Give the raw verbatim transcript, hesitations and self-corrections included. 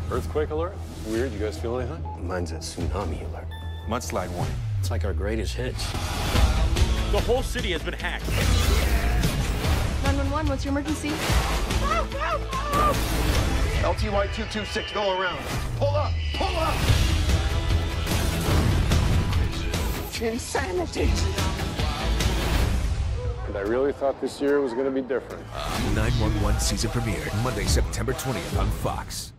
Earthquake alert? Weird, you guys feel anything? Mine's a tsunami alert. Mudslide warning. It's like our greatest hits. The whole city has been hacked. nine one one, what's your emergency? L T Y two two six, go around. Pull up, pull up! It's insanity. And I really thought this year was going to be different. nine one one season premiere, Monday, September twentieth on Fox.